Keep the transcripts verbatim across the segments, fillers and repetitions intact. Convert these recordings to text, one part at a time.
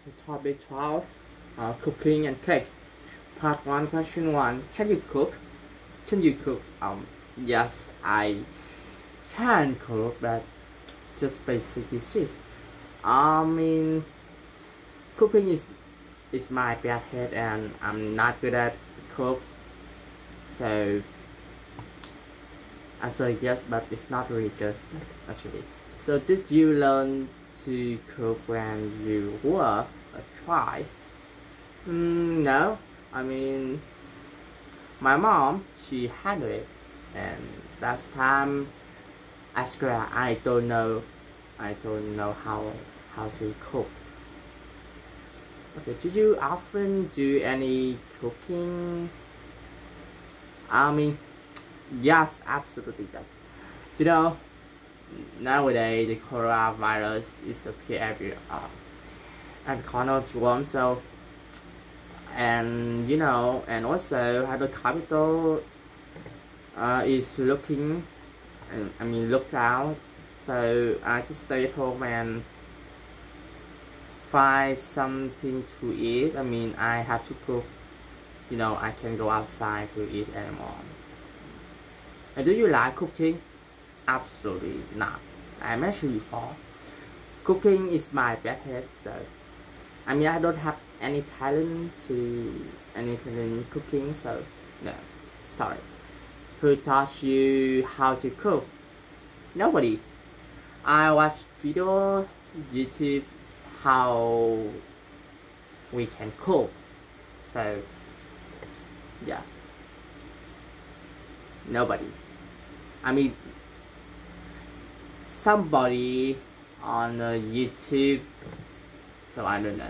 Topic twelve, uh, cooking and cake. Part one, question one. Can you cook? Can you cook? Um, yes, I can cook, but just basic dishes. I mean, cooking is is my bad head, and I'm not good at cook. So, answer yes, but it's not really good actually. So, did you learn to cook when you were a child? Mm, no, I mean, my mom, she handled it, and last time I swear I don't know, I don't know how how to cook. Okay, do you often do any cooking? I mean, yes, absolutely yes. You know, nowadays the coronavirus is appear every uh, every corner of the world, so and you know, and also how the capital uh, is looking, and I mean look out. So I just stay at home and find something to eat. I mean I have to cook. You know, I can go outside to eat anymore. And do you like cooking? Absolutely not. I mentioned before, cooking is my bad head, so I mean I don't have any talent to any talent in cooking, so no, sorry. Who taught you how to cook? Nobody. I watched video YouTube how we can cook, so yeah, nobody. I mean, somebody on uh, YouTube, so I don't know.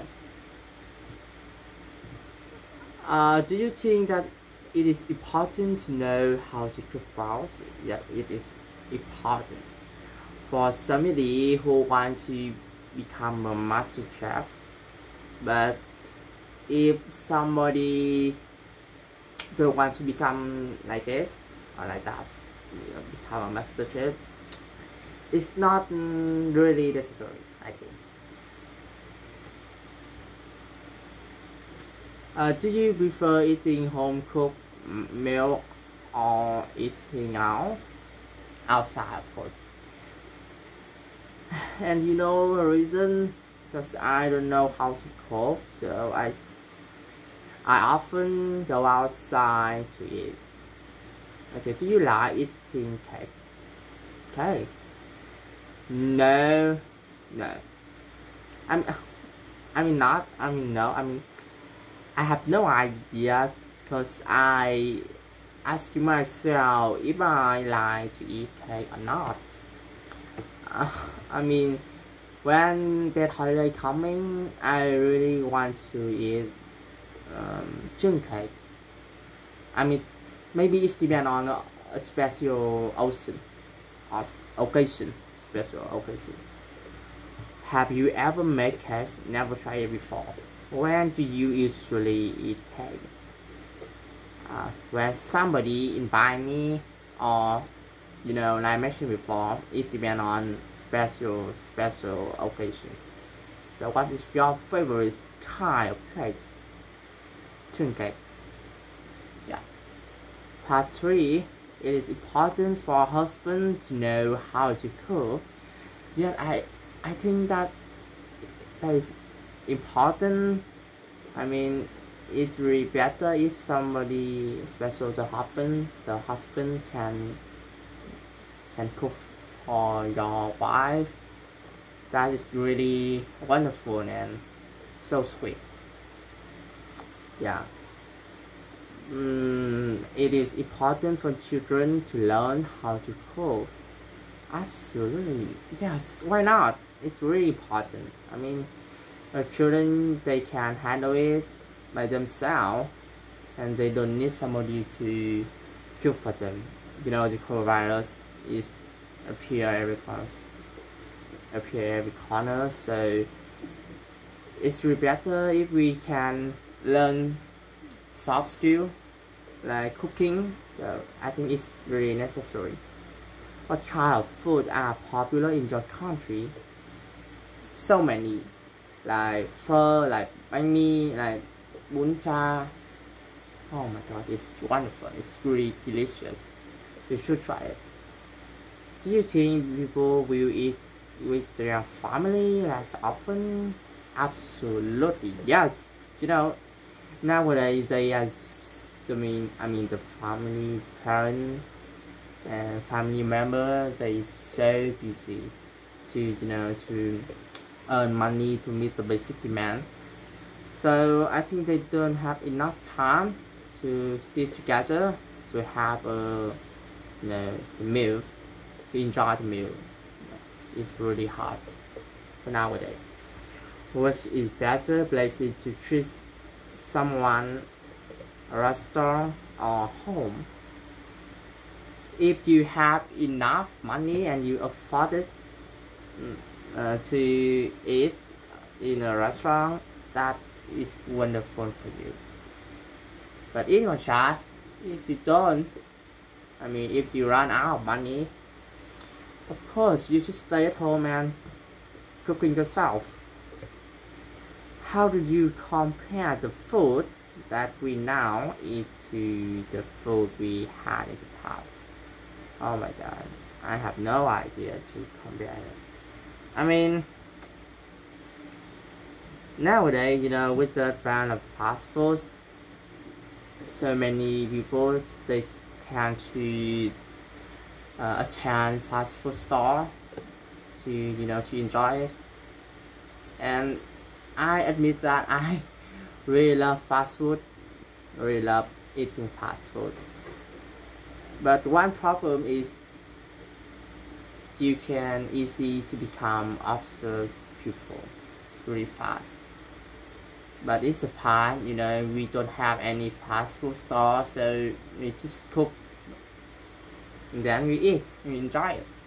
Uh, do you think that it is important to know how to cook balls? Yeah, it is important for somebody who wants to become a master chef. But if somebody don't want to become like this or like that, you know, become a master chef, it's not mm, really necessary, I think. Uh, do you prefer eating home cooked meal or eating out? Outside, of course. And you know the reason? Because I don't know how to cook, so I, I often go outside to eat. Okay, do you like eating cake? Cake? No, no. I mean, I mean not. I mean no. I mean, I have no idea because I ask myself if I like to eat cake or not. Uh, I mean, when that holiday coming, I really want to eat um, chun cake. I mean, maybe it's depend on a, a special occasion, occasion, special occasion. Have you ever made cake? Never tried it before. When do you usually eat cake? Uh, when somebody invite me, or you know, like I mentioned before, it depends on special special occasion. So, what is your favorite kind of cake? Chun cake. Yeah. Part three. It is important for a husband to know how to cook. Yeah, I I think that that is important. I mean, it's really better if somebody, especially the husband, the husband can can cook for your wife. That is really wonderful and so sweet. Yeah. Mm, it is important for children to learn how to cook. Absolutely, yes. Why not? It's really important. I mean, uh, children, they can handle it by themselves, and they don't need somebody to cook for them. You know, the coronavirus is appear every corner, appear every corner. So it's really better if we can learn soft skill like cooking. So I think it's really necessary. What kind of food are popular in your country? So many. like pho, like banh mi, like bún cha. Oh my god, it's wonderful. It's really delicious. You should try it. Do you think people will eat with their family less often? Absolutely, yes. You know, nowadays they has, I mean, I mean the family, parent, and family members, they so busy to, you know, to earn money to meet the basic demand. So I think they don't have enough time to sit together to have a, you know, the meal, to enjoy the meal. It's really hard for nowadays. Which is better places to treat someone, a restaurant or home? If you have enough money and you afford it uh, to eat in a restaurant, that is wonderful for you. But in your chat, if you don't, I mean, if you run out of money, of course you just stay at home and cooking yourself. How do you compare the food that we now eat to the food we had in the past? Oh my god, I have no idea to compare it. I mean, nowadays, you know, with the trend of fast food, so many people, they tend to uh, attend fast food store to, you know, to enjoy it. And I admit that I really love fast food, really love eating fast food. But one problem is you can easy to become obsessed people really fast. But it's a Japan, you know, we don't have any fast food store, so we just cook and then we eat, we enjoy it.